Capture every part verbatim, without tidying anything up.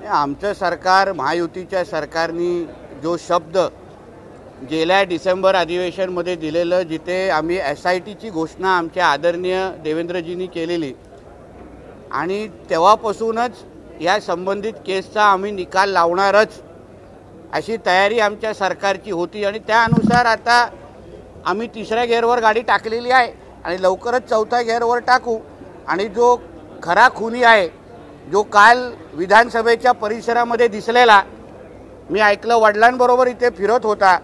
आमचं सरकार, महायुतीच्या सरकारनी जो शब्द गेल्या डिसेंबर अधिवेशनमध्ये दिलेलं, जिथे आम्ही एस आय टीची घोषणा आमच्या आदरणीय देवेंद्रजींनी केलेली आणि तेव्हापासूनच या संबंधित केसचा आम्ही निकाल लावणारच अशी तयारी आमच्या सरकारची होती आणि त्यानुसार आता आम्ही तिसऱ्या गेअरवर गाडी टाकलेली आहे आणि लवकरच चौथ्या गेअरवर टाकू। आणि जो खरा खुनी आहे, जो काल विधानसभेच्या परिसरामध्ये दिसलेला, मी ऐकलं वडिलांबरोबर इथे फिरत होता,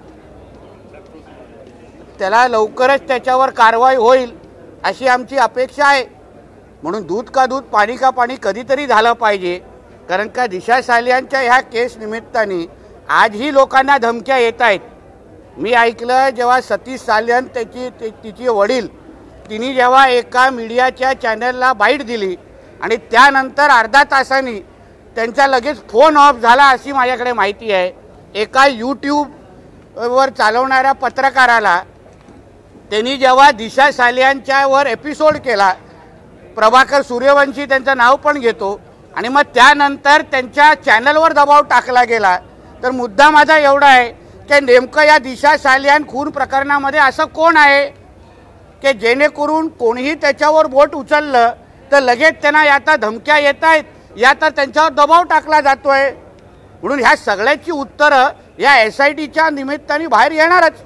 त्याला लवकरच त्याच्यावर कारवाई होईल अशी आमची अपेक्षा आहे। म्हणून दूध का दूध पाणी का पाणी कधीतरी झालं पाहिजे, कारण का दिशा सालियांच्या ह्या केस निमित्ताने आजही लोकांना धमक्या येत आहेत। मी ऐकलं जेव्हा सतीश सालियन त्याची तिचे वडील तिने जेव्हा एका मीडियाच्या चॅनलला बाईट दिली आणि त्यानंतर अर्धा तासांनी त्यांचा लगेच फोन ऑफ झाला अशी माझ्याकडे माहिती आहे। एका यूट्यूबवर चालवणाऱ्या पत्रकाराला त्यांनी जेव्हा दिशा सालियांच्यावर एपिसोड केला, प्रभाकर सूर्यवंशी त्यांचं नाव पण घेतो, आणि मग त्यानंतर त्यांच्या चॅनलवर दबाव टाकला गेला, तर मुद्दा माझा एवढा आहे की नेमकं या दिशा सालियान खून प्रकरणामध्ये असं कोण आहे की जेणेकरून कोणीही त्याच्यावर बोट उचललं तर लगेच त्यांना याता धमक्या येत आहेत, या तर त्यांच्यावर दबाव टाकला जातोय। म्हणून ह्या सगळ्याची उत्तरं या एस आय टीच्या निमित्ताने बाहेर येणारच।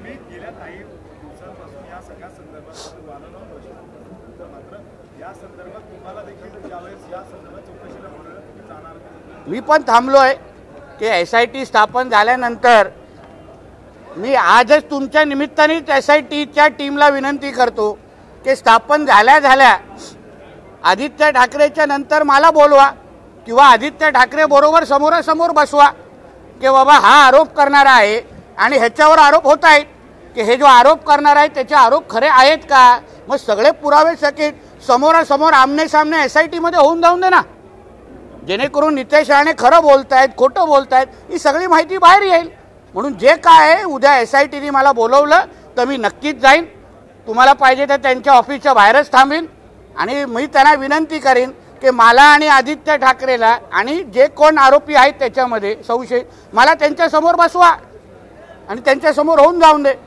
मी पण थांबलोय की एस आय टी स्थापन झाल्यानंतर मी आजच तुमच्या निमित्ताने एस आय टीच्या टीमला विनंती करतो की स्थापन झाल्या झाल्या आदित्य ठाकरेच्या नंतर मला बोलवा किंवा आदित्य ठाकरे बरोबर समोरासमोर बसवा की बाबा हा आरोप करणारा आहे आणि ह्याच्यावर आरोप होत आहेत, की हे जो आरोप करणार आहे त्याचे आरोप खरे आहेत का, मग सगळे पुरावे सकित समोरासमोर आमने सामने एस आय टीमध्ये होऊन जाऊन दे ना, जेणेकरून नितेश राणे खरं बोलतायत खोटं बोलतायत ही सगळी माहिती बाहेर येईल। म्हणून जे काय आहे, उद्या एस आय टीने मला बोलवलं तर मी नक्कीच जाईन, तुम्हाला पाहिजे तर त्यांच्या ऑफिसच्या बाहेरच थांबीन आणि मी त्यांना विनंती करीन की मला आणि आदित्य ठाकरेला आणि जे कोण आरोपी आहेत त्याच्यामध्ये संशय, मला त्यांच्यासमोर बसवा आणि त्यांच्यासमोर होऊन जाऊन दे।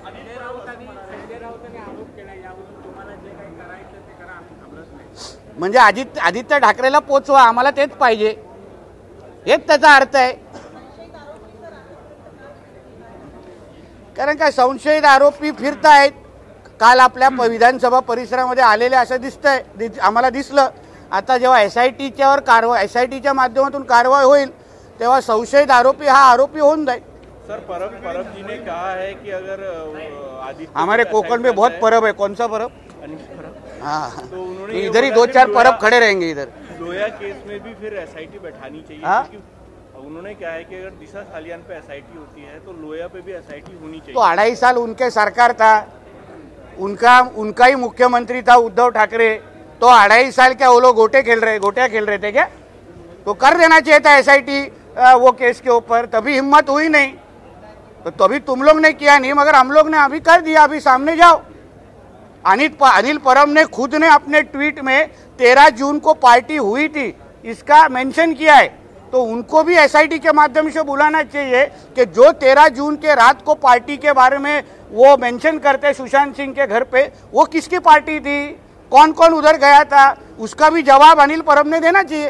म्हणजे आदित्य आदित्य ठाकरेला पोचवा, आम्हाला तेच पाहिजे, हेच त्याचा अर्थ आहे। कारण काय संशयित आरोपी फिरतायत, काल आपल्या विधानसभा परिसरामध्ये आलेले असं दिसतंय, आम्हाला दिसलं। आता जेव्हा एस आय टीच्यावर कारवाई एस आय टीच्या माध्यमातून कारवाई होईल तेव्हा संशयित आरोपी हा आरोपी होऊन जाईल। सर परब परब जी ने कहा है कि अगर आदित्य हमारे कोकण में बहुत परब है, कौन सा परब? हाँ, तो उन्होंने इधर ही दो चार परब खड़े रहेंगे इधर। लोया केस में भी फिर एस आई टी बैठानी चाहिए, क्योंकि उन्होंने क्या है कि अगर दिशा सालियान पे एस आई टी होती है तो लोया पे भी एस आई टी होनी चाहिए। तो अढ़ाई साल उनके सरकार था, उनका उनका ही मुख्यमंत्री था उद्धव ठाकरे, तो अढ़ाई साल क्या वो लोग गोटे खेल रहे गोटियां खेल रहे थे क्या? तो कर देना चाहिए था एस आई टी वो केस के ऊपर, तभी हिम्मत हुई नहीं, तो तभी तुम लोग ने किया नहीं, मगर हम लोग ने अभी कर दिया, अभी सामने जाओ। अनिल अनिल परब ने खुद ने अपने ट्वीट में तेरह जून को पार्टी हुई थी इसका मेंशन किया है, तो उनको भी एस आई टी के माध्यम से बुलाना चाहिए कि जो तेरह जून के रात को पार्टी के बारे में वो मेंशन करते सुशांत सिंह के घर पे, वो किसकी पार्टी थी, कौन कौन उधर गया था, उसका भी जवाब अनिल परब ने देना चाहिए।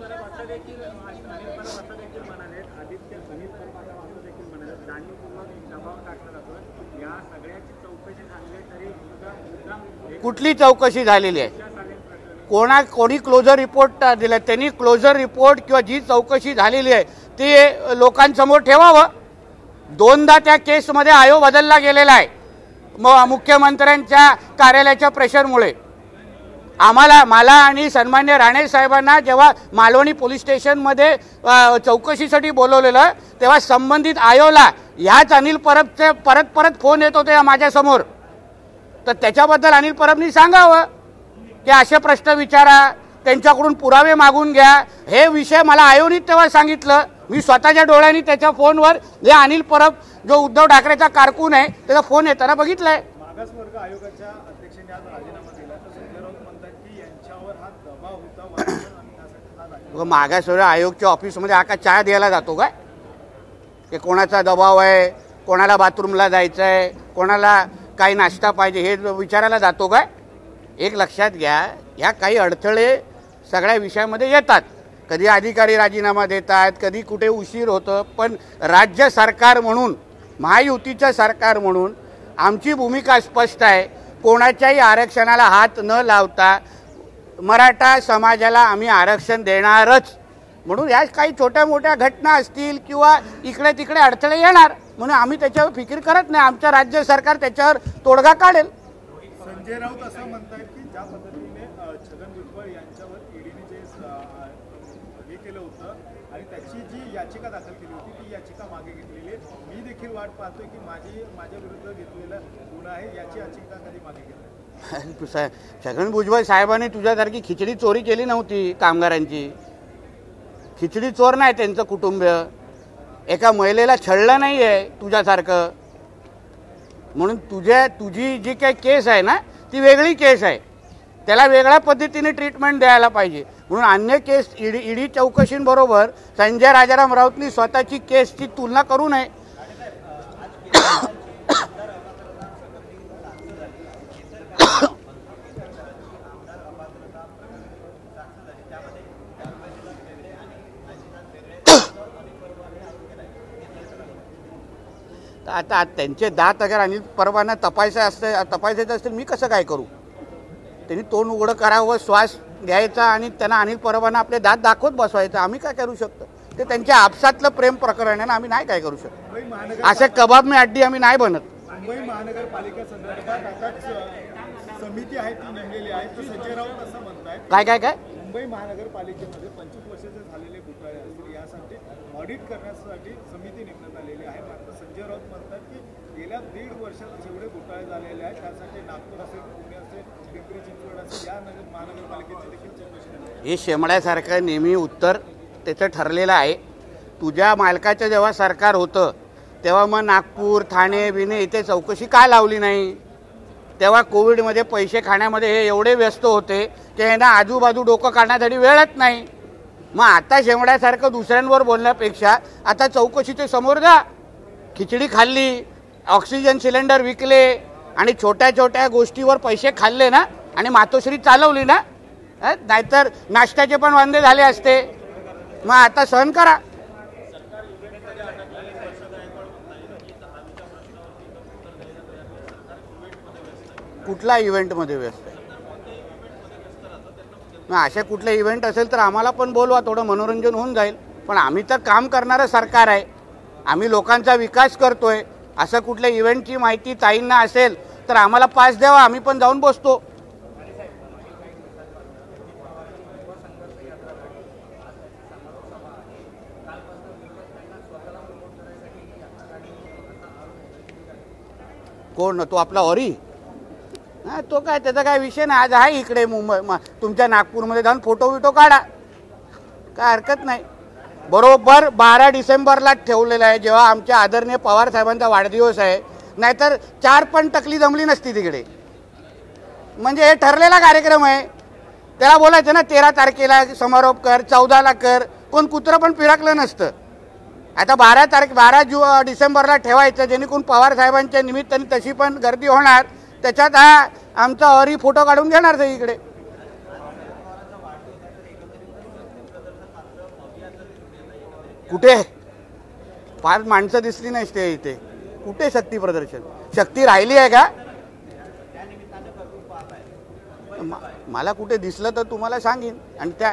कुठली चौकशी झालेली आहे, कोणा कोणी क्लोजर रिपोर्ट दिला, त्यांनी क्लोजर रिपोर्ट किंवा जी चौकशी झालेली आहे ती लोकांसमोर ठेवावं। दोनदा त्या केसमध्ये आयोग बदलला गेलेला आहे मुख्यमंत्र्यांच्या कार्यालयाच्या प्रेशरमुळे। आम्हाला मला आणि सन्मान्य राणे साहेबांना जेव्हा मालवणी पोलीस स्टेशनमध्ये चौकशीसाठी बोलवलेलं तेव्हा संबंधित आयोला ह्याच अनिल परबचे परत परत फोन येत होते माझ्यासमोर, तर त्याच्याबद्दल अनिल परबनी सांगावं की असे प्रश्न विचारा, त्यांच्याकडून पुरावे मागून घ्या। हे विषय मला आयोनी तेव्हा सांगितलं, मी स्वतःच्या डोळ्यांनी त्याच्या फोनवर जे अनिल परब जो उद्धव ठाकरेचा कारकून आहे त्याचा फोन येताना बघितलाय। मागासवर्ग आयोगाच्या अध्यक्षांनी आज राजीनामा दिला, तर संजय राऊत म्हणतात की यांच्यावर हा दबाव होता। मागासवर्ग आयोगच्या ऑफिसमध्ये हा का चहा द्यायला जातो काय? की कोणाचा दबाव आहे, कोणाला बाथरूमला जायचं आहे, कोणाला काही नाश्ता पाहिजे हे विचारायला जातो काय? एक लक्षात घ्या, ह्या काही अडथळे सगळ्या विषयामध्ये येतात. कधी अधिकारी राजीनामा देतात, कधी कुठे उशीर होतं, पण राज्य सरकार म्हणून, महायुतीचं सरकार म्हणून आमची भूमिका स्पष्ट आहे. कोणाच्याही आरक्षणाला हात न लावता मराठा समाजाला आम्ही आरक्षण देणारच. म्हणून या काही छोट्या मोठ्या घटना असतील किंवा इकडे तिकडे अडथळे येणार, म्हणून आम्ही त्याच्यावर फिकीर करत नाही. आमचं राज्य सरकार त्याच्यावर तोडगा काढेल. संजय राऊत असं म्हणतात की ज्या पद्धतीने छगन भुजबळ यांच्यावर ईडीने जे हे केलं होतं आणि त्याची जी याचिका दाखल केली होती ती याचिका मागे घेतलेली आहे. मी देखील वाट पाहतोय की माझी माझ्या विरुद्ध घेतलेला गुन्हा आहे याची याचिका कधी मागे घेतली. छगन भुजबळ साहेबांनी तुझ्यासारखी खिचडी चोरी केली नव्हती. कामगारांची खिचडी चोर नाही त्यांचं कुटुंबीय. एका महिलेला छळलं नाही आहे तुझ्यासारखं. म्हणून तुझ्या तुझी जी काही केस आहे ना ती वेगळी केस आहे, त्याला वेगळ्या पद्धतीने ट्रीटमेंट द्यायला पाहिजे. म्हणून अन्य केस ईडी ईडी चौकशींबरोबर संजय राजाराम राऊतनी स्वतःची केसची तुलना करू नये. आता त्यांचे दात अगर अनिल परबांना तपासायचे असते तपासायचे असतील मी कसं काय करू? त्यांनी तोंड उघडं करावं, श्वास घ्यायचा आणि त्यांना अनिल परबांना आपले दात दाखवत बसवायचं. आम्ही काय करू शकतो? ते त्यांच्या आपसातलं प्रेम प्रकरण आहे ना, आम्ही नाही काय करू शकतो. असे कबाब मी अड्डी आम्ही नाही बनत. मुंबई महानगरपालिका संदर्भात आताच समिती आहे ती नेमलेली आहे, तर संजय राऊत असं म्हणताय काय काय काय मुंबई महानगरपालिकेमध्ये पंचवीस वर्षाचे झालेले घोटाळे असतील यासाठी ऑडिट करण्यासाठी समिती नेमण्यात आलेली आहे. मात्र संजय राऊत म्हणतात की गेल्या दीड वर्षात जेवढे घोटाळे झालेले आहेत त्यासाठी नागपूर असेल, पुणे असेल, पिंपरी चिंचवड असेल या महानगरपालिकेची देखील चौकशी. हे शेमड्यासारखं नेहमी उत्तर त्याचं ठरलेलं आहे. तुझ्या मालकाचं जेव्हा सरकार होतं तेव्हा मग नागपूर, ठाणे, बिणे इथे चौकशी का लावली नाही? तेव्हा कोविडमध्ये पैसे खाण्यामध्ये हे एवढे व्यस्त होते की यांना आजूबाजू डोकं काढण्यासाठी वेळच नाही. मग आता शेमड्यासारखं दुसऱ्यांवर बोलण्यापेक्षा आता चौकशीचे समोर जा. खिचडी खाल्ली, ऑक्सिजन सिलेंडर विकले आणि छोट्या छोट्या गोष्टीवर पैसे खाल्ले ना आणि मातोश्री चालवली ना, नाहीतर नाश्त्याचे पण वांदे झाले असते. मग आता सहन करा. कुठला इव्हेंटमध्ये व्यस्त आहे? मग अशा कुठले इव्हेंट असेल तर आम्हाला पण बोलवा, थोडं मनोरंजन होऊन जाईल. पण आम्ही तर काम करणारं सरकार आहे, आम्ही लोकांचा विकास करतोय. असं कुठल्या इव्हेंटची माहिती ताईंना असेल तर आम्हाला पास द्यावा, आम्ही पण जाऊन बसतो. कोण तो आपला ऑरी? हा, तो काय त्याचा काय विषय नाही. आज आहे इकडे मुंबई, तुमच्या नागपूरमध्ये जाऊन फोटो विटो काढा, काय हरकत नाही. बरोबर बारा डिसेंबरला ठेवलेला आहे, जेव्हा आमच्या आदरणीय पवार साहेबांचा वाढदिवस आहे. नाहीतर चार पण टकली जमली नसती तिकडे. म्हणजे हे ठरलेला कार्यक्रम आहे. त्याला बोलायचं ना तेरा तारखेला समारोप कर, चौदाला कर, कोण कुत्रं पण फिरकलं नसतं. आता बारा तारखे बारा जु डिसेंबरला ठेवायचं, जेणेकरून पवार साहेबांच्या निमित्ताने तशी पण गर्दी होणार. त्याच्यात हा आमचा ऑरी फोटो काढून घेणार ते इकडे. कुठे फार माणसं दिसली नाही ते इथे. कुठे शक्ती प्रदर्शन? शक्ती राहिली आहे का? मला कुठे दिसलं तर तुम्हाला सांगेन. आणि त्या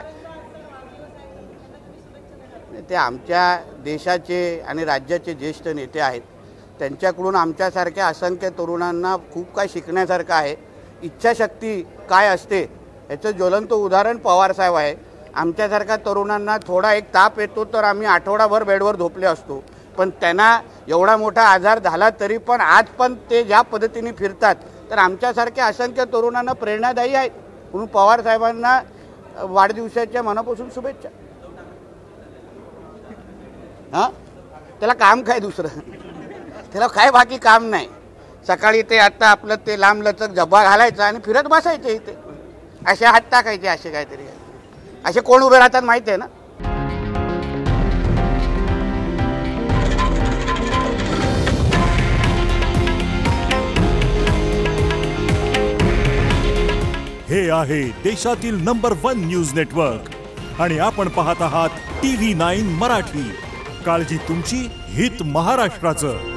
ते आमच्या देशाचे आणि राज्याचे ज्येष्ठ नेते आहेत, त्यांच्याकडून आमच्यासारख्या असंख्य तरुणांना खूप काय शिकण्यासारखं आहे. इच्छाशक्ती काय असते याचं ज्वलंत उदाहरण पवारसाहेब आहे. आमच्यासारख्या तरुणांना थोडा एक ताप येतो तर आम्ही आठवडाभर बेडवर झोपले असतो, पण त्यांना एवढा मोठा आजार झाला तरी पण आज पण ते ज्या पद्धतीने फिरतात, तर आमच्यासारख्या असंख्य तरुणांना प्रेरणादायी आहेत. म्हणून पवारसाहेबांना वाढदिवसाच्या मनापासून शुभेच्छा. हां, त्याला काम काय दुसरं? त्याला काय बाकी काम नाही. सकाळी ते आता आपलं ते लांब लचक जब्बा घालायचा आणि फिरत बसायचे इथे, असे हात टाकायचे, असे काहीतरी. असे कोण उभे राहतात माहिती आहे ना. हे आहे देशातील नंबर वन न्यूज नेटवर्क आणि आपण पाहत आहात टी व्ही नाईन मराठी. काळजी तुमची, हित महाराष्ट्राचं.